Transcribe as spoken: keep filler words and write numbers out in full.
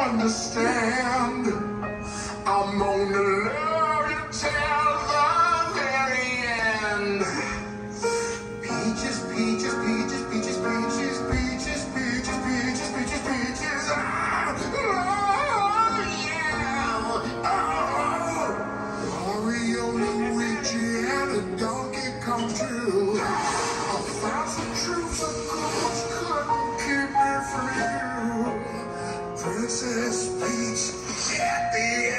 understand. I'm gonna love you till the very end. Peaches, peaches, peaches, peaches, peaches, peaches, peaches, peaches, peaches, peaches. Ah, oh, yeah. Oh, Oreo, Luigi, and a donkey come true. A thousand troops of course couldn't keep me from you. Princess Peach at the end.